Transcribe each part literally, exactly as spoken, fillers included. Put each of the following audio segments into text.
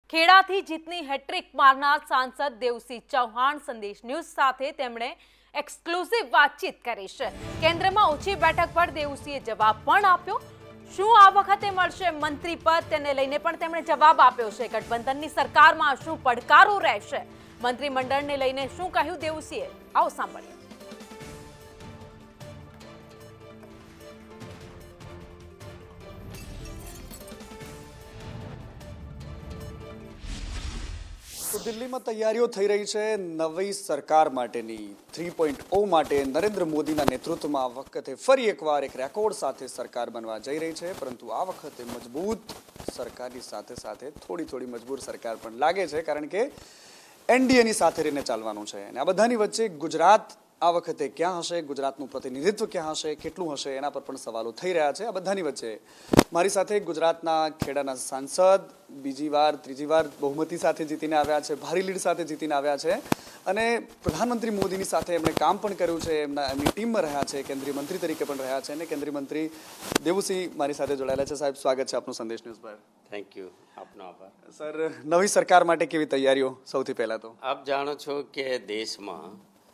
ખેડાથી જીતની હેટ્રિક મારનાર સાંસદ દેવસિંહ ચૌહાણ સંદેશ ન્યૂઝ સાથે તેમણે એક્સક્લુઝિવ વાતચીત કરી છે। કેન્દ્રમાં ઓછી બેઠક પર દેવસિંહે જવાબ પણ આપ્યો। શું આ વખતે મળશે મંત્રી પદ તેને લઈને પણ તેમણે જવાબ આપ્યો છે। ગઠબંધનની સરકારમાં શું પડકારો રહેશે, મંત્રીમંડળને લઈને શું કહ્યું દેવસિંહે, આવો સાંભળીએ। તો દિલ્હીમાં તૈયારીઓ થઈ રહી છે નવી સરકાર માટેની। થ્રી પોઈન્ટ ઓ માટે નરેન્દ્ર મોદીના નેતૃત્વમાં આ વખતે ફરી એકવાર એક રેકોર્ડ સાથે સરકાર બનવા જઈ રહી છે, પરંતુ આ વખતે મજબૂત સરકારની સાથે સાથે થોડી થોડી મજબૂર સરકાર પણ લાગે છે, કારણ કે એનડીએની સાથે રહીને ચાલવાનું છે। અને આ બધાની વચ્ચે ગુજરાત આ વખતે ક્યાં હશે, ગુજરાતનું પ્રતિનિધિત્વ ક્યાં હશે, કેટલું હશે, એના પર પણ સવાલો થઈ રહ્યા છે। આ બધાની વચ્ચે મારી સાથે ગુજરાતના ખેડાના સાંસદ બીજી વાર ત્રીજી વાર બહુમતી સાથે જીતીને આવ્યા છે, ભારી લીડ સાથે જીતીને આવ્યા છે, અને પ્રધાનમંત્રી મોદીની સાથે એમણે કામ પણ કર્યું છે, એમના એમની ટીમમાં રહ્યા છે, કેન્દ્રીય મંત્રી તરીકે પણ રહ્યા છે, અને કેન્દ્રીય મંત્રી દેવુસિંહ મારી સાથે જોડાયેલા છે। સાહેબ, સ્વાગત છે આપનું સંદેશ ન્યૂઝ પર। થેન્ક યુ, આપનો આભાર। સર, નવી સરકાર માટે કેવી તૈયારીઓ? સૌથી પહેલા તો આપ જાણો છો કે દેશમાં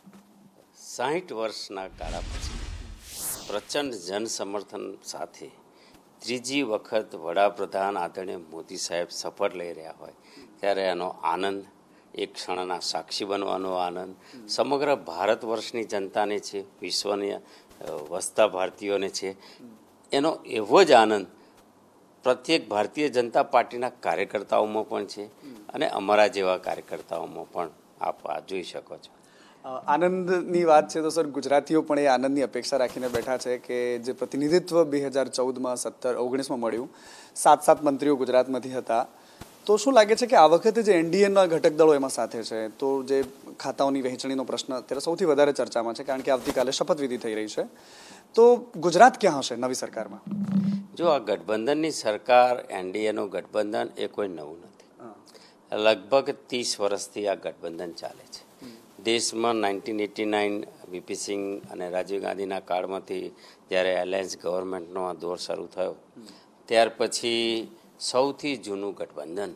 સાહીઠ વર્ષના ગાળા પછી પ્રચંડ જન સમર્થન સાથે ત્રીજી વખત વડાપ્રધાન આદરણીય મોદી સાહેબ શપથ લઈ રહ્યા હોય ત્યારે એનો આનંદ, એક ક્ષણના સાક્ષી બનવાનો આનંદ સમગ્ર ભારત વર્ષની જનતાને છે, વિશ્વની વસતા ભારતીયોને છે। એનો એવો જ આનંદ પ્રત્યેક ભારતીય જનતા પાર્ટીના કાર્યકર્તાઓમાં પણ છે, અને અમારા જેવા કાર્યકર્તાઓમાં પણ આપ આ જોઈ શકો છો। આનંદની વાત છે તો સર, ગુજરાતીઓ પણ એ આનંદની અપેક્ષા રાખીને બેઠા છે કે જે પ્રતિનિધિત્વ બે હજાર ચૌદમાં સત્તર ઓગણીસમાં મળ્યું, સાત સાત મંત્રીઓ ગુજરાતમાંથી હતા, તો શું લાગે છે કે આ વખતે જે એનડીએના ઘટક દળો એમાં સાથે છે, તો જે ખાતાઓની વહેંચણીનો પ્રશ્ન અત્યારે સૌથી વધારે ચર્ચામાં છે, કારણ કે આવતીકાલે શપથવિધિ થઈ રહી છે, તો ગુજરાત ક્યાં હશે નવી સરકારમાં? જો આ ગઠબંધનની સરકાર, એનડીએનું ગઠબંધન એ કોઈ નવું નથી। લગભગ ત્રીસ વર્ષથી આ ગઠબંધન ચાલે છે। દેશમાં nineteen eighty nine VP Singh અને રાજીવ ગાંધીના કાળમાંથી જ્યારે એલાયન્સ ગવર્મેન્ટનો આ દોર શરૂ થયો, ત્યાર પછી સૌથી જૂનું ગઠબંધન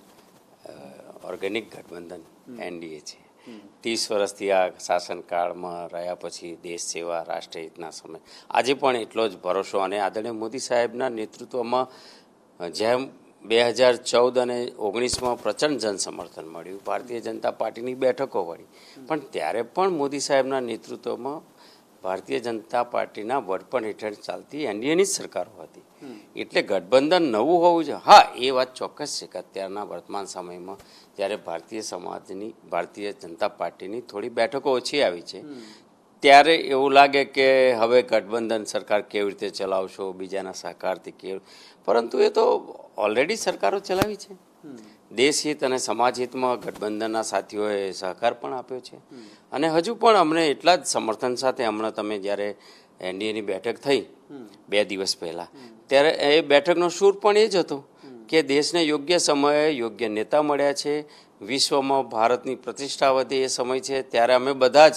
ઓર્ગેનિક ગઠબંધન એનડીએ છે। ત્રીસ વર્ષથી આ શાસનકાળમાં રહ્યા પછી દેશ સેવા, રાષ્ટ્રહિતના સમય આજે પણ એટલો જ ભરોસો, અને આદરણીય મોદી સાહેબના નેતૃત્વમાં જેમ બે હજાર ચૌદ અને ઓગણીસમાં પ્રચંડ જન સમર્થન મળ્યું, ભારતીય જનતા પાર્ટીની બેઠકો વળી, પણ ત્યારે પણ મોદી સાહેબના નેતૃત્વમાં ભારતીય જનતા પાર્ટીના વડપણ હેઠળ ચાલતી એનડીએની જ સરકારો હતી। એટલે ગઠબંધન નવું હોવું જોઈએ। હા, એ વાત ચોક્કસ છે કે અત્યારના વર્તમાન સમયમાં જ્યારે ભારતીય સમાજની, ભારતીય જનતા પાર્ટીની થોડી બેઠકો ઓછી આવી છે, ત્યારે એવું લાગે કે હવે ગઠબંધન સરકાર કેવી રીતે ચલાવશો, બીજાના સહકારથી કેવું, પરંતુ એ તો ઓલરેડી સરકારો ચલાવી છે। દેશહિત અને સમાજહિતમાં ગઠબંધનના સાથીઓએ સહકાર પણ આપ્યો છે, અને હજુ પણ અમને એટલા જ સમર્થન સાથે, હમણાં તમે જ્યારે એનડીએની બેઠક થઈ બે દિવસ પહેલાં, ત્યારે એ બેઠકનો સૂર પણ એ જ હતો કે દેશને યોગ્ય સમયે યોગ્ય નેતા મળ્યા છે, વિશ્વમાં ભારતની પ્રતિષ્ઠા વધે એ સમય છે, ત્યારે અમે બધા જ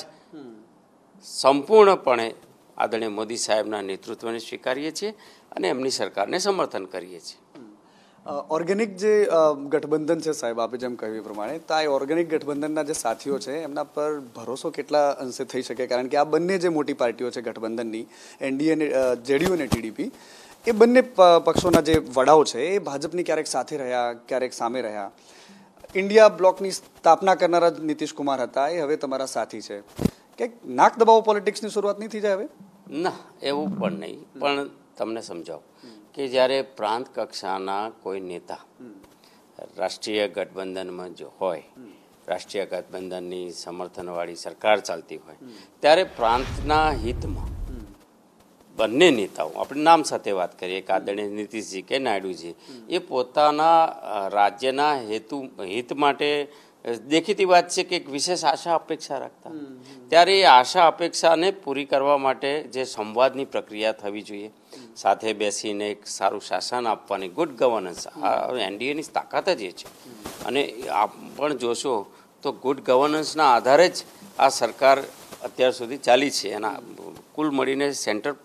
સંપૂર્ણપણે આદરણીય મોદી સાહેબના નેતૃત્વને સ્વીકારીએ છીએ અને એમની સરકારને સમર્થન કરીએ છીએ। ઓર્ગેનિક જે ગઠબંધન છે સાહેબ, આપે જેમ કહ્યું એ પ્રમાણે, તો આ ઓર્ગેનિક ગઠબંધનના જે સાથીઓ છે એમના પર ભરોસો કેટલા અંશે થઈ શકે? કારણ કે આ બંને જે મોટી પાર્ટીઓ છે ગઠબંધનની, એનડીએ અને જેડીયુ અને ટીડીપી, એ બંને પક્ષોના જે વડાઓ છે એ ભાજપની ક્યારેક સાથે રહ્યા, ક્યારેક સામે રહ્યા। ઇન્ડિયા બ્લોકની સ્થાપના કરનારા નીતિશ કુમાર હતા, એ હવે તમારા સાથી છે, કે નાક દબાવો પોલિટિક્સની શરૂઆત નહીં થઈ જાય હવે? ના, એવું પણ નહીં, પણ તમને સમજાવું કે જ્યારે પ્રાંત કક્ષાના કોઈ નેતા રાષ્ટ્રીય ગઠબંધનમાં જો હોય, રાષ્ટ્રીય ગઠબંધનની સમર્થનવાળી સરકાર ચાલતી હોય, ત્યારે પ્રાંતના હિતમાં બંને નેતાઓ, આપણે નામ સાથે વાત કરીએ કે આદરણીય નીતિશજી કે નાયડુજી, એ પોતાના રાજ્યના હેતુ હિત માટે દેખીતી વાત છે કે એક વિશેષ આશા અપેક્ષા રાખતા, ત્યારે એ આશા અપેક્ષાને પૂરી કરવા માટે જે સંવાદની પ્રક્રિયા થવી જોઈએ, સાથે બેસીને એક સારું શાસન આપવાની, ગુડ ગવર્નન્સ, આ એનડીએની તાકાત જ એ છે। અને આપ પણ જોશો તો ગુડ ગવર્નન્સના આધારે જ આ સરકાર અત્યાર સુધી ચાલી છે। એના કુલ મળીને સેન્ટર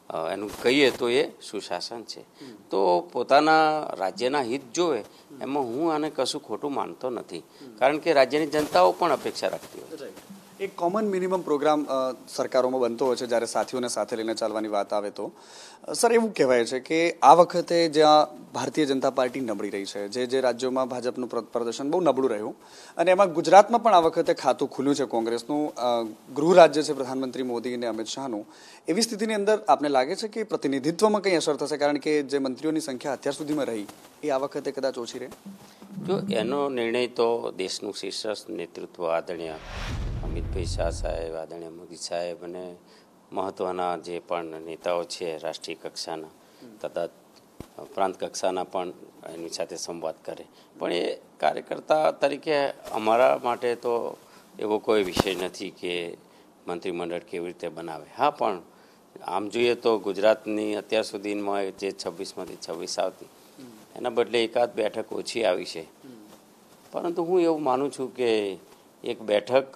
એનું કહીએ તો એ સુશાસન છે. તો પોતાના રાજ્યના હિત જોવે એમાં હું આને કશું ખોટું માનતો નથી, કારણ કે રાજ્યની જનતાઓ પણ અપેક્ષા રાખતી હોય. એક કોમન મિનિમમ પ્રોગ્રામ સરકારોમાં બનતો હોય છે જ્યારે સાથીઓને સાથે લઈને ચાલવાની વાત આવે તો. સર, એવું કહેવાય છે કે આ વખતે જ્યાં ભારતીય જનતા પાર્ટી નબળી રહી છે, જે જે રાજ્યોમાં ભાજપનું પ્રદર્શન બહુ નબળું રહ્યું, અને એમાં ગુજરાતમાં પણ આ વખતે ખાતું ખુલ્યું છે કોંગ્રેસનું, ગૃહ રાજ્ય છે પ્રધાનમંત્રી મોદી અને અમિત શાહનું. એવી સ્થિતિની અંદર આપને લાગે છે કે પ્રતિનિધિત્વમાં કંઈ અસર થશે, કારણ કે જે મંત્રીઓની સંખ્યા અત્યાર સુધીમાં રહી એ આ વખતે કદાચ ઓછી રહે? જો એનો નિર્ણય તો દેશનું શીર્ષ નેતૃત્વ આદરણીય અમિતભાઈ શાહ સાહેબ, આદરણીય મોદી સાહેબ અને મહત્ત્વના જે પણ નેતાઓ છે રાષ્ટ્રીય કક્ષાના તથા પ્રાંત કક્ષાના પણ એની સાથે સંવાદ કરે. પણ એ કાર્યકર્તા તરીકે અમારા માટે તો એવો કોઈ વિષય નથી કે મંત્રીમંડળ કેવી રીતે બનાવે. હા, પણ આમ જોઈએ તો ગુજરાતની અત્યાર સુધીમાં જે છવ્વીસમાંથી છવ્વીસ આવતી એના બદલે એકાદ બેઠક ઓછી આવી છે. પરંતુ હું એવું માનું છું કે એક બેઠક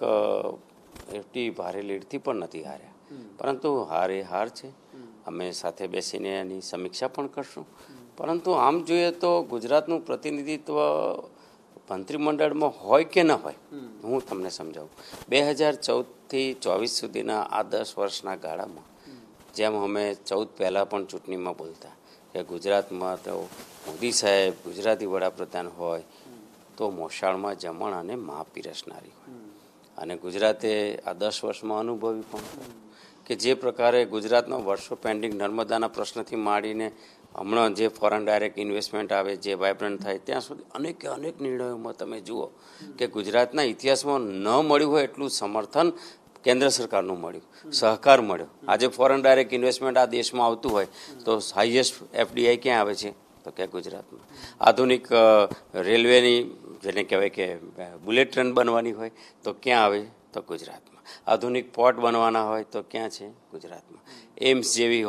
એટલી ભારે લીડથી પણ નથી હાર્યા, પરંતુ હાર એ હાર છે. અમે સાથે બેસીને એની સમીક્ષા પણ કરશું. પરંતુ આમ જોઈએ તો ગુજરાતનું પ્રતિનિધિત્વ મંત્રીમંડળમાં હોય કે ન હોય, હું તમને સમજાવું. બે હજાર ચૌદથી ચોવીસ સુધીના આ દસ વર્ષના ગાળામાં જેમ અમે ચૌદ પહેલાં પણ ચૂંટણીમાં બોલતા કે ગુજરાતમાં તો મોદી સાહેબ ગુજરાતી વડાપ્રધાન હોય તો મોસાળમાં જમણ અને મા પીરસનારી હોય. અને ગુજરાતે આ દસ વર્ષમાં અનુભવી પણ કે જે પ્રકારે ગુજરાતનો વર્ષો પેન્ડિંગ નર્મદાના પ્રશ્નથી માંડીને હમણાં જે ફોરેન ડાયરેક્ટ ઇન્વેસ્ટમેન્ટ આવે, જે વાઇબ્રન્ટ થાય, ત્યાં સુધી અનેક અનેક નિર્ણયોમાં તમે જુઓ કે ગુજરાતના ઇતિહાસમાં ન મળ્યું હોય એટલું સમર્થન કેન્દ્ર સરકારનું મળ્યું, સહકાર મળ્યો. આજે ફોરેન ડાયરેક્ટ ઇન્વેસ્ટમેન્ટ આ દેશમાં આવતું હોય તો હાઈએસ્ટ એફડીઆઈ ક્યાં આવે છે? તો કે ગુજરાતમાં. આધુનિક રેલવેની જેને કહેવાય કે બુલેટ ટ્રેન બનવાની હોય તો ક્યાં આવે? તો ગુજરાતમાં. આધુનિક પોર્ટ બનવાના હોય તો ક્યાં છે? ગુજરાતમાં. એમ્સ જેવી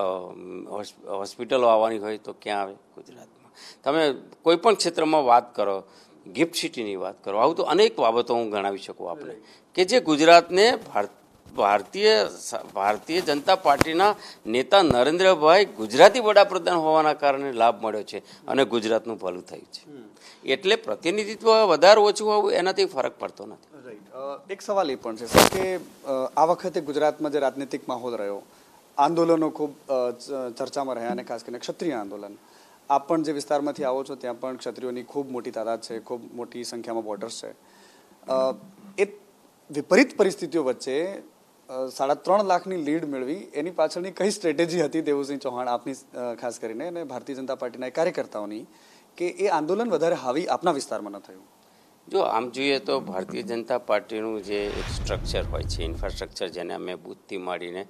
હોસ્પિટલો આવવાની હોય તો ક્યાં આવે? ગુજરાતમાં. તમે કોઈ પણ ક્ષેત્રમાં વાત કરો, ગિફ્ટ સિટીની વાત કરો, આવું તો અનેક બાબતો હું ગણાવી શકું આપણે કે જે ગુજરાતને ભારતીય ભારતીય જનતા પાર્ટીના નેતા નરેન્દ્રભાઈ ગુજરાતી વડાપ્રધાન હોવાના કારણે લાભ મળ્યો છે અને ગુજરાતનું ભલું થયું છે. એટલે પ્રતિનિધિત્વ વધારે ઓછું હોવું એનાથી ફરક પડતો નથી. એક સવાલ એ પણ છે સર કે આ વખતે ગુજરાતમાં જે રાજનીતિક માહોલ રહ્યો, આંદોલનો ખૂબ ચર્ચામાં રહ્યા, અને ખાસ કરીને ક્ષત્રિય આંદોલન. આપ પણ જે વિસ્તારમાંથી આવો છો ત્યાં પણ ક્ષત્રિયોની ખૂબ મોટી તાદાદ છે, ખૂબ મોટી સંખ્યામાં વોટર્સ છે. એ વિપરીત પરિસ્થિતિઓ વચ્ચે સાડા ત્રણ લાખની લીડ મેળવી, એની પાછળની કઈ સ્ટ્રેટેજી હતી દેવુસિંહ ચૌહાણ આપની ખાસ કરીને અને ભારતીય જનતા પાર્ટીના કાર્યકર્તાઓની કે એ આંદોલન વધારે હાવી આપના વિસ્તારમાં ન થયું? જો આમ જોઈએ તો ભારતીય જનતા પાર્ટીનું જે એક સ્ટ્રક્ચર હોય છે, ઇન્ફ્રાસ્ટ્રક્ચર, જેને અમે બૂથથી માંડીને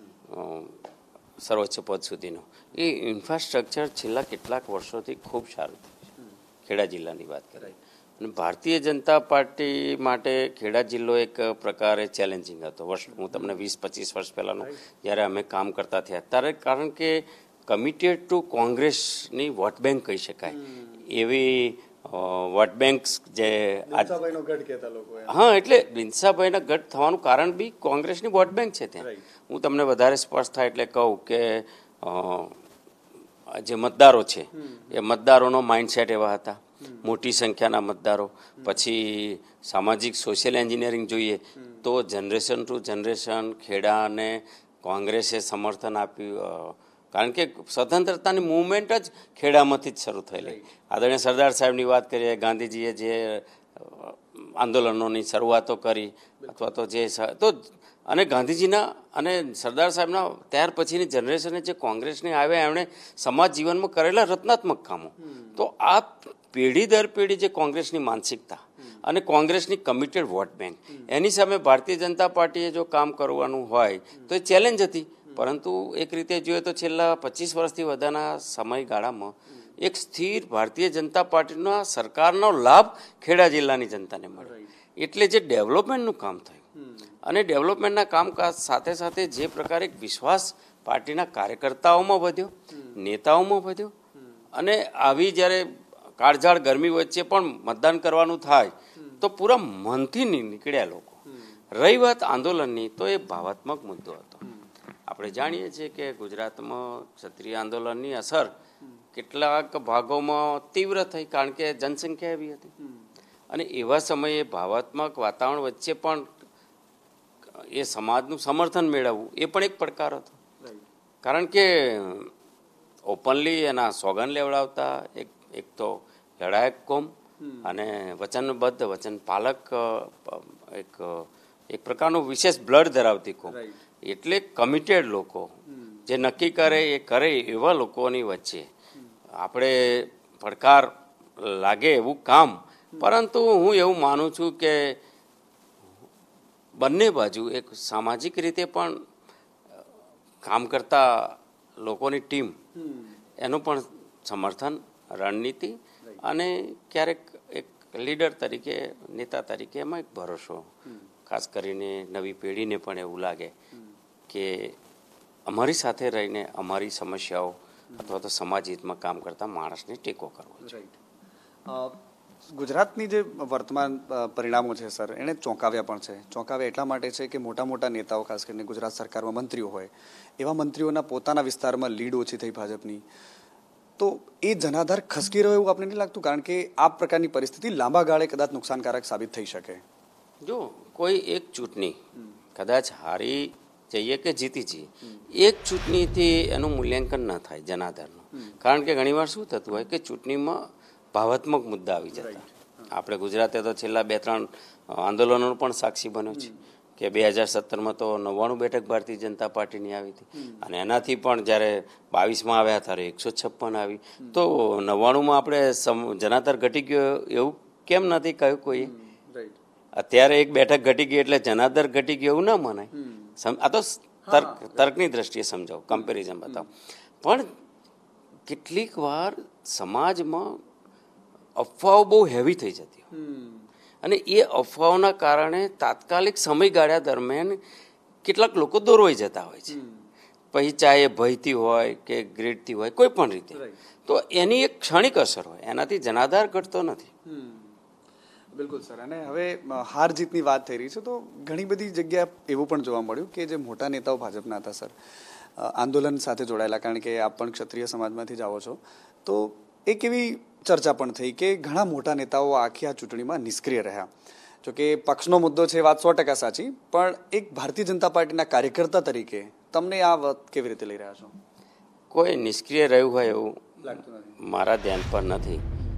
સર્વોચ્ચ પદ સુધીનું, એ ઇન્ફ્રાસ્ટ્રક્ચર છેલ્લા કેટલાક વર્ષોથી ખૂબ સારું થયું છે. ખેડા જિલ્લાની વાત કરીએ અને ભારતીય જનતા પાર્ટી માટે ખેડા જિલ્લો એક પ્રકારે ચેલેન્જિંગ હતો. વર્ષ હું તમને વીસ પચીસ વર્ષ પહેલાંનું જ્યારે અમે કામ કરતા થયા ત્યારે, કારણ કે કમિટેડ ટુ કોંગ્રેસની વોટ બેંક કહી શકાય એવી વોટ બેંક જે હા એટલે બિન્સાભાઈના ગઢ થવાનું કારણ બી કોંગ્રેસની વોટ બેંક છે ત્યાં. હું તમને વધારે સ્પષ્ટ થાય એટલે કહું કે જે મતદારો છે એ મતદારોનો માઇન્ડસેટ એવા હતા, મોટી સંખ્યાના મતદારો. પછી સામાજિક સોશિયલ એન્જિનિયરિંગ જોઈએ તો જનરેશન ટુ જનરેશન ખેડાને કોંગ્રેસે સમર્થન આપ્યું, કારણ કે સ્વતંત્રતાની મુવમેન્ટ જ ખેડામાંથી જ શરૂ થયેલી. આદરણીય સરદાર સાહેબની વાત કરીએ, ગાંધીજીએ જે આંદોલનોની શરૂઆતો કરી અથવા તો જે તો અને ગાંધીજીના અને સરદાર સાહેબના ત્યાર પછીની જનરેશને જે કોંગ્રેસની આવ્યા એમણે સમાજ જીવનમાં કરેલા રચનાત્મક કામો. તો આ પેઢી દર પેઢી જે કોંગ્રેસની માનસિકતા અને કોંગ્રેસની કમિટેડ વોટ બેંક, એની સામે ભારતીય જનતા પાર્ટીએ જો કામ કરવાનું હોય તો એ ચેલેન્જ હતી. પરંતુ એક રીતે જોઈએ તો છેલ્લા પચીસ વર્ષથી વધારાના સમયગાળામાં એક સ્થિર ભારતીય જનતા પાર્ટીના સરકારનો લાભ ખેડા જિલ્લાની જનતાને મળ્યો. એટલે જે ડેવલપમેન્ટનું કામ થયું અને ડેવલપમેન્ટના કામકાજ સાથે સાથે જે પ્રકારે વિશ્વાસ પાર્ટીના કાર્યકર્તાઓમાં વધ્યો, નેતાઓમાં વધ્યો, અને આવી જ્યારે કાળઝાળ ગરમી વચ્ચે પણ મતદાન કરવાનું થાય તો પૂરા મનથી નીકળ્યા લોકો. રહી વાત આંદોલનની તો એ ભાવાત્મક મુદ્દો હતો. આપણે જાણીએ છીએ કે ગુજરાતમાં ક્ષત્રિય આંદોલનની અસર કેટલાક ભાગોમાં તીવ્ર થઈ, કારણ કે જનસંખ્યા એવી હતી. અને એવા સમયે ભાવાત્મક વાતાવરણ વચ્ચે પણ એ સમાજનું સમર્થન મેળવવું એ પણ એક પડકાર હતો. કારણ કે ઓપનલી એના સોગન લેવડાવતા એક એક તો લડાયક કોમ અને વચનબદ્ધ વચન પાલક એક એક પ્રકારનું વિશેષ બ્લડ ધરાવતી કોમ, એટલે કમિટેડ લોકો જે નક્કી કરે એ કરે એવા લોકોની વચ્ચે આપણે પડકાર લાગે એવું કામ. પરંતુ હું એવું માનું છું કે બંને બાજુ એક સામાજિક રીતે પણ કામ કરતા લોકોની ટીમ એનું પણ સમર્થન, રણનીતિ અને ક્યારેક એક લીડર તરીકે, નેતા તરીકે એમાં એક ભરોસો, ખાસ કરીને નવી પેઢીને પણ એવું લાગે કે અમારી સાથે રહીને અમારી સમસ્યાઓ અથવા તો સમાજ હિતમાં કામ કરતા માણસને ટેકો કરવો છે. ગુજરાતની જે વર્તમાન પરિણામો છે સર, એને ચોંકાવ્યા પણ છે. ચોંકાવ્યા એટલા માટે છે કે મોટા મોટા નેતાઓ, ખાસ કરીને ગુજરાત સરકારમાં મંત્રીઓ હોય, એવા મંત્રીઓના પોતાના વિસ્તારમાં લીડ ઓછી થઈ ભાજપની, તો એ જનાધાર ખસકી રહ્યો એવું આપણે નથી લાગતું? કારણ કે આ પ્રકારની પરિસ્થિતિ લાંબા ગાળે કદાચ નુકસાનકારક સાબિત થઈ શકે. જો કોઈ એક ચૂંટણી કદાચ હારી જઈએ કે જીતી જઈએ, એક ચૂંટણીથી એનું મૂલ્યાંકન ન થાય જનાધારનું. કારણ કે ઘણીવાર શું થતું હોય કે ચૂંટણીમાં ભાવાત્મક મુદ્દા આવી જતા. આપણે ગુજરાતે તો છેલ્લા બે ત્રણ આંદોલનોનો પણ સાક્ષી બન્યો છે કે બે હજાર સત્તરમાં તો નવ્વાણું બેઠક ભારતીય જનતા પાર્ટીની આવી હતી, અને એનાથી પણ જ્યારે બાવીસમાં આવ્યા ત્યારે એકસો છપ્પન આવી. તો નવ્વાણુંમાં આપણે જનાધાર ઘટી ગયો એવું કેમ નથી કહ્યું કોઈએ? અત્યારે એક બેઠક ઘટી ગઈ એટલે જનાધાર ઘટી ગયો એવું ના મનાય. આ તો તર્ક તર્કની દ્રષ્ટિએ સમજાવો, કમ્પેરિઝન બતાવો. પણ કેટલીક વાર સમાજમાં અફવાઓ બહુ હેવી થઈ જતી હોય, અને એ અફવાઓના કારણે તાત્કાલિક સમયગાળા દરમિયાન કેટલાક લોકો દોરવાઈ જતા હોય છે. પછી ચાહે ભયથી હોય કે ગ્રેડથી હોય, કોઈ પણ રીતે, તો એની એક ક્ષણિક અસર હોય, એનાથી જનાધાર ઘટતો નથી. બિલકુલ સર. અને હવે હાર જીતની વાત થઈ રહી છે, તો ઘણી બધી જગ્યા એવું પણ જોવા મળ્યું કે જે મોટા નેતાઓ ભાજપના હતા સર, આંદોલન સાથે જોડાયેલા, કારણ કે આપ પણ ક્ષત્રિય સમાજમાંથી જ આવો છો, તો એક એવી ચર્ચા પણ થઈ કે ઘણા મોટા નેતાઓ આખી આ ચૂંટણીમાં નિષ્ક્રિય રહ્યા. જોકે પક્ષનો મુદ્દો છે, વાત સો ટકા સાચી, પણ એક ભારતીય જનતા પાર્ટીના કાર્યકર્તા તરીકે તમને આ વાત કેવી રીતે લઈ રહ્યા છો? કોઈ નિષ્ક્રિય રહ્યું હોય એવું મારા ધ્યાન પર નથી.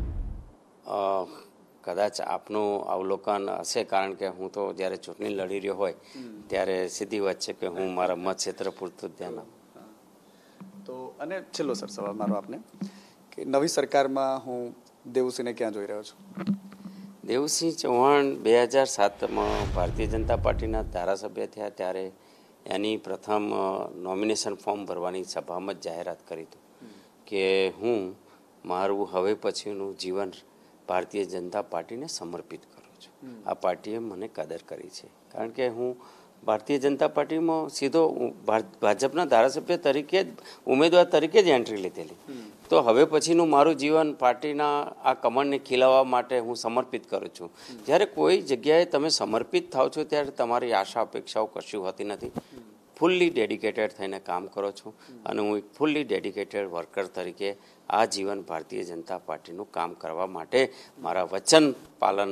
કદાચ આપનું અવલોકન હશે, કારણ કે હું તો જ્યારે ચૂંટણી લડી રહ્યો હોય ત્યારે સીધી વાત છે કે હું મારા મત ક્ષેત્ર પૂરતું જ ધ્યાન આપું. તો અને છેલ્લો સર સવાલ મારો આપને કે નવી સરકારમાં હું દેવુસિંહને ક્યાં જોઈ રહ્યો છું? દેવુસિંહ ચૌહાણ બે હજાર સાતમાં ભારતીય જનતા પાર્ટીના ધારાસભ્ય થયા ત્યારે એની પ્રથમ નોમિનેશન ફોર્મ ભરવાની સભામાં જ જાહેરાત કરી હતી કે હું મારું હવે પછીનું જીવન ભારતીય જનતા પાર્ટીને સમર્પિત કરું છું. આ પાર્ટીએ મને કદર કરી છે, કારણ કે હું ભારતીય જનતા પાર્ટીમાં સીધો ભાજપના ધારાસભ્ય તરીકે જ, ઉમેદવાર તરીકે જ એન્ટ્રી લીધેલી. તો હવે પછીનું મારું જીવન પાર્ટીના આ કમળને ખીલાવવા માટે હું સમર્પિત કરું છું. જ્યારે કોઈ જગ્યાએ તમે સમર્પિત થાવ છો ત્યારે તમારી આશા અપેક્ષાઓ કશું હોતી નથી. ફૂલ્લી ડેડિકેટેડ થઈને કામ કરો છો, અને હું એક ફૂલ્લી ડેડિકેટેડ વર્કર તરીકે આ જીવન ભારતીય જનતા પાર્ટીનું કામ કરવા માટે, મારા વચન પાલન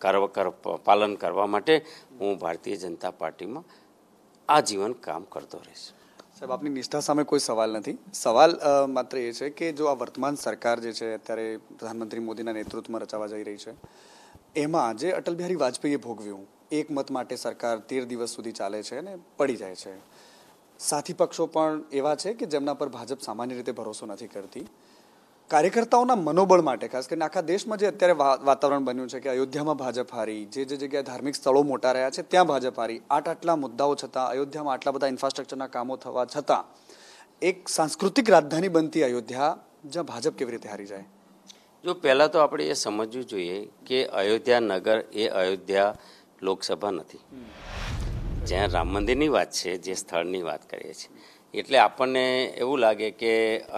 પાલન કરવા માટે હું ભારતીય જનતા પાર્ટીમાં આ જીવન કામ કરતો રહીશ. સાહેબ, આપની નિષ્ઠા સામે કોઈ સવાલ નથી. સવાલ માત્ર એ છે કે જો આ વર્તમાન સરકાર જે છે અત્યારે પ્રધાનમંત્રી મોદીના નેતૃત્વમાં રચાવા જઈ રહી છે, એમાં જે અટલ બિહારી વાજપેયીએ ભોગવ્યું, એક મત માટે સરકાર તેર દિવસ સુધી ચાલે છે અને પડી જાય છે. સાથી પક્ષો પણ એવા છે કે જેમના પર ભાજપ સામાન્ય રીતે ભરોસો નથી કરતી. કાર્યકર્તાઓના મનોબળ માટે, ખાસ કરીને આખા દેશમાં જે અત્યારે વાતાવરણ બન્યું છે કે અયોધ્યામાં ભાજપ હારી, જે જે જગ્યાએ ધાર્મિક સ્થળો મોટા રહ્યા છે ત્યાં ભાજપ હારી, આટ આટલા મુદ્દાઓ છતાં, અયોધ્યામાં આટલા બધા ઇન્ફ્રાસ્ટ્રક્ચરના કામો થવા છતાં એક સાંસ્કૃતિક રાજધાની બનતી અયોધ્યા, જ્યાં ભાજપ કેવી રીતે હારી જાય? જો પહેલાં તો આપણે એ સમજવું જોઈએ કે અયોધ્યા નગર એ અયોધ્યા લોકસભા નથી. જ્યાં રામ મંદિરની વાત છે, જે સ્થળની વાત કરીએ છીએ, એટલે આપણને એવું લાગે કે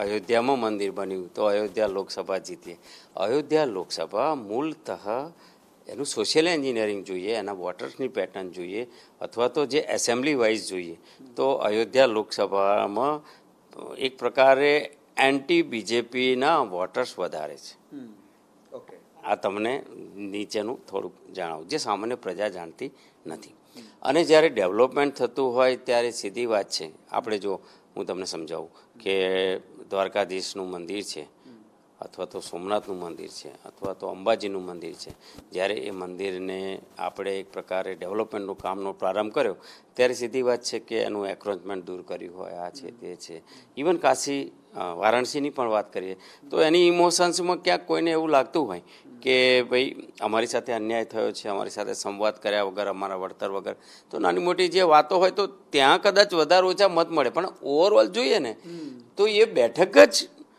અયોધ્યામાં મંદિર બન્યું તો અયોધ્યા લોકસભા જીતીએ. અયોધ્યા લોકસભા મૂળતઃ એનું સોશિયલ એન્જિનિયરિંગ જોઈએ, એના વોટર્સની પેટર્ન જોઈએ, અથવા તો જે એસેમ્બલી વાઇઝ જોઈએ, તો અયોધ્યા લોકસભામાં એક પ્રકારે એન્ટી બીજેપીના વોટર્સ વધારે છે. ઓકે, આ તમને નીચેનું થોડુંક જણાવું જે સામાન્ય પ્રજા જાણતી નથી. અને જ્યારે ડેવલપમેન્ટ થતું હોય ત્યારે સીધી વાત છે, આપણે જો હું તમને સમજાવું કે દ્વારકાધીશનું મંદિર છે, અથવા તો સોમનાથનું મંદિર છે, અથવા તો અંબાજીનું મંદિર છે, જ્યારે એ મંદિરને આપણે એક પ્રકારે ડેવલપમેન્ટનું કામનો પ્રારંભ કર્યો ત્યારે સીધી વાત છે કે એનું એક્રોચમેન્ટ દૂર કર્યું હોય, આ છે તે છે. ઇવન કાશી વારાણસીની પણ વાત કરીએ તો એની ઇમોશન્સમાં ક્યાંક કોઈને એવું લાગતું હોય કે ભાઈ અમારી સાથે અન્યાય થયો છે, અમારી સાથે સંવાદ કર્યા વગર, અમારા વળતર વગર, તો નાની મોટી જે વાતો હોય તો ત્યાં કદાચ વધારે ઓછા મત મળે, પણ ઓવરઓલ જોઈએ ને તો એ બેઠક જ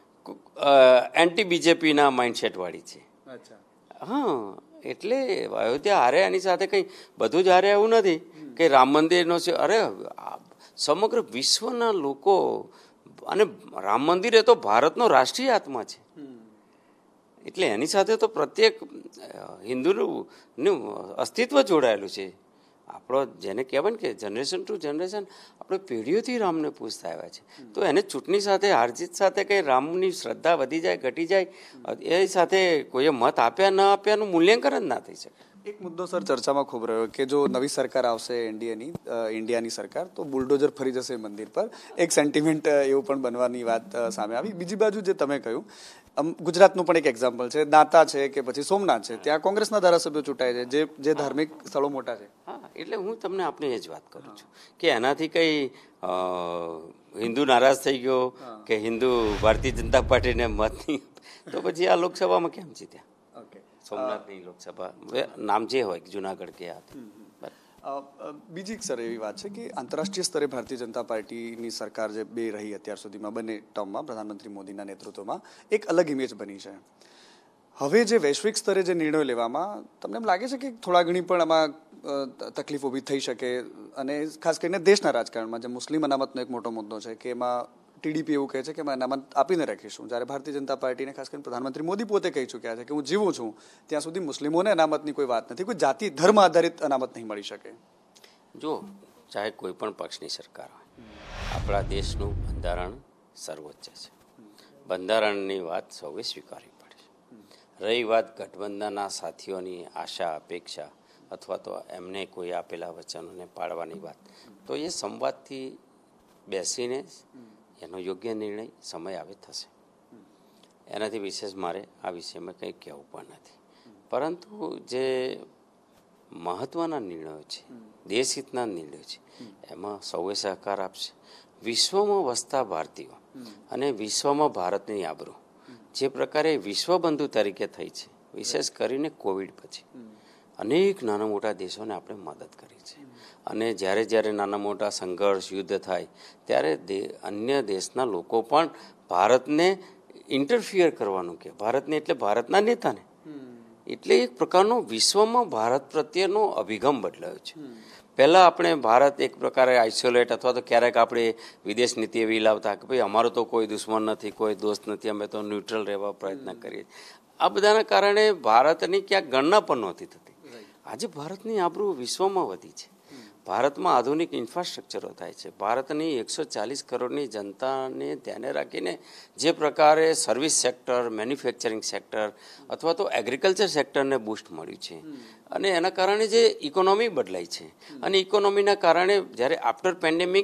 એન્ટી બીજેપીના માઇન્ડસેટ વાળી છે. હા, એટલે અયોધ્યા હારે એની સાથે કંઈ બધું જ હારે એવું નથી કે રામ મંદિરનો છે. અરે સમગ્ર વિશ્વના લોકો, અને રામ મંદિર એ તો ભારતનો રાષ્ટ્રીય આત્મા છે, એટલે એની સાથે તો પ્રત્યેક હિન્દુનું અસ્તિત્વ જોડાયેલું છે. આપણો જેને કહેવાય ને કે જનરેશન ટુ જનરેશન આપણે પેઢીઓથી રામને પૂછતા આવ્યા છે, તો એને ચૂંટણી સાથે હારજીત સાથે કંઈ રામની શ્રદ્ધા વધી જાય ઘટી જાય એ સાથે કોઈએ મત આપ્યા ન આપ્યાનું મૂલ્યાંકન જ ના થઈ શકે. એક મુદ્દો સર ચર્ચામાં ખૂબ રહ્યો કે જો નવી સરકાર આવશે એનડીએની ઇન્ડિયાની સરકાર તો બુલડોઝર ફરી જશે મંદિર પર, એક સેન્ટિમેન્ટ એવું પણ બનવાની વાત સામે આવી. બીજી બાજુ જે તમે કહ્યું, ગુજરાતનું પણ એક એક્ઝામ્પલ છે, દાંતા છે કે પછી સોમનાથ છે, ત્યાં કોંગ્રેસના ધારાસભ્યો ચૂંટાય છે, જે જે ધાર્મિક સ્થળો મોટા છે. હા, એટલે હું તમને આપણે એ જ વાત કરું છું કે એનાથી કંઈ હિન્દુ નારાજ થઈ ગયો કે હિન્દુ ભારતીય જનતા પાર્ટીને મત નહીં, તો પછી આ લોકસભામાં કેમ જીત્યા? સોમનાથની લોકસભા નામ જે હોય જુનાગઢ કે આ. બીજી એક સર એવી વાત છે કે આંતરરાષ્ટ્રીય સ્તરે ભારતીય જનતા પાર્ટીની સરકાર જે બે રહી અત્યાર સુધીમાં બંને ટર્મમાં પ્રધાનમંત્રી મોદીના નેતૃત્વમાં એક અલગ ઇમેજ બની છે. હવે જે વૈશ્વિક સ્તરે જે નિર્ણયો લેવામાં તમને એમ લાગે છે કે થોડા ઘણી પણ આમાં તકલીફ ઊભી થઈ શકે, અને ખાસ કરીને દેશના રાજકારણમાં જે મુસ્લિમ અનામતનો એક મોટો મુદ્દો છે કે એમાં ટીડીપી એવું કહે છે કે અનામત આપીને રાખીશું, જ્યારે ભારતીય જનતા પાર્ટીને ખાસ કરીને પ્રધાનમંત્રી મોદી પોતે કહી ચૂક્યા છે કે હું જીવું છું ત્યાં સુધી મુસ્લિમોને અનામતની કોઈ વાત નથી, કોઈ જાતિ ધર્મ આધારિત અનામત નહીં મળી શકે. જો ચાહે કોઈ પણ પક્ષની સરકાર હોય, આપણા દેશનું બંધારણ સર્વોચ્ચ છે, બંધારણની વાત સૌએ સ્વીકારવી પડે છે. રહી વાત ગઠબંધનના સાથીઓની આશા અપેક્ષા અથવા તો એમને કોઈ આપેલા વચનોને પાળવાની વાત, તો એ સંવાદથી બેસીને એનો યોગ્ય નિર્ણય સમય આવે થશે. એનાથી વિશેષ મારે આ વિષયમાં કંઈ કહેવું પણ નથી. પરંતુ જે મહત્ત્વના નિર્ણયો છે, દેશહિતના નિર્ણયો છે, એમાં સૌએ સહકાર આપશે. વિશ્વમાં વસતા ભારતીયો અને વિશ્વમાં ભારતની આબરૂ જે પ્રકારે વિશ્વબંધુ તરીકે થઈ છે, વિશેષ કરીને કોવિડ પછી અનેક નાના મોટા દેશોને આપણે મદદ કરી છે. અને જ્યારે જ્યારે નાના મોટા સંઘર્ષ યુદ્ધ થાય ત્યારે અન્ય દેશના લોકો પણ ભારતને ઇન્ટરફિયર કરવાનું કે ભારતને એટલે ભારતના નેતાને, એટલે એક પ્રકારનો વિશ્વમાં ભારત પ્રત્યેનો અભિગમ બદલાયો છે. પહેલાં આપણે ભારત એક પ્રકારે આઇસોલેટ અથવા તો ક્યારેક આપણે વિદેશ નીતિ એવી લાવતા કે ભાઈ અમારો તો કોઈ દુશ્મન નથી, કોઈ દોસ્ત નથી, અમે તો ન્યુટ્રલ રહેવા પ્રયત્ન કરીએ. આ બધાના કારણે ભારતની ક્યાંક ગણના પણ નહોતી થતી. આજે ભારતની આબરૂ વિશ્વમાં વધી છે. ભારતમાં આધુનિક ઇન્ફ્રાસ્ટ્રક્ચરો થાય છે. ભારતની એકસો ચાલીસ કરોડની જનતાને ધ્યાને રાખીને જે પ્રકારે સર્વિસ સેક્ટર, મેન્યુફેક્ચરિંગ સેક્ટર અથવા તો એગ્રીકલ્ચર સેક્ટરને બૂસ્ટ મળ્યું છે, અને એના કારણે જે ઇકોનોમી બદલાઈ છે, અને ઇકોનોમીના કારણે જ્યારે આફ્ટર પેન્ડેમિક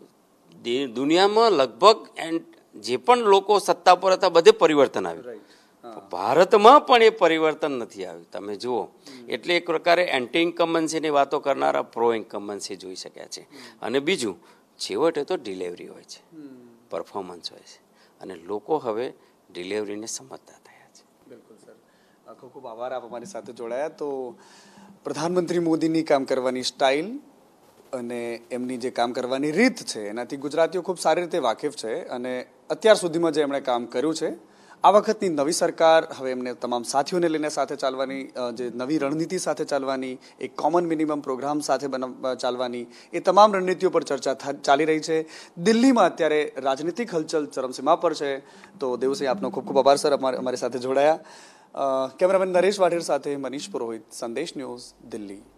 દુનિયામાં લગભગ જે પણ લોકો સત્તા પર હતા બધે પરિવર્તન આવ્યું, ભારતમાં પણ એ પરિવર્તન નથી આવ્યું. તમે જુઓ, એટલે એક પ્રકારે એન્ટી ઇન્કમ્બન્સીની વાતો કરનારા પ્રો ઇન્કમ્બન્સી જોઈ શક્યા છે. અને બીજું, છેવટે તો ડિલિવરી હોય છે, પરફોર્મન્સ હોય છે, અને લોકો હવે ડિલિવરીને સમજતા થયા છે. બિલકુલ સર, ખૂબ ખૂબ આભાર આપ અમારી સાથે જોડાયા. તો પ્રધાનમંત્રી મોદીની કામ કરવાની સ્ટાઇલ અને એમની જે કામ કરવાની રીત છે એનાથી ગુજરાતીઓ ખૂબ સારી રીતે વાકેફ છે, અને અત્યાર સુધીમાં જે એમણે કામ કર્યું છે, આ વખતની નવી સરકાર હવે એમને તમામ સાથીઓને લઈને સાથે ચાલવાની, જે નવી રણનીતિ સાથે ચાલવાની, એક કોમન મિનિમમ પ્રોગ્રામ સાથે ચાલવાની, એ તમામ રણનીતિઓ પર ચર્ચા ચાલી રહી છે. દિલ્હીમાં અત્યારે રાજનીતિક હલચલ ચરમસીમા પર છે. તો દેવસિંહ, આપનો ખૂબ ખૂબ આભાર સર અમારી સાથે જોડાયા. કેમેરામેન નરેશ વાઢેર સાથે મનીષ પુરોહિત, સંદેશ ન્યૂઝ, દિલ્હી.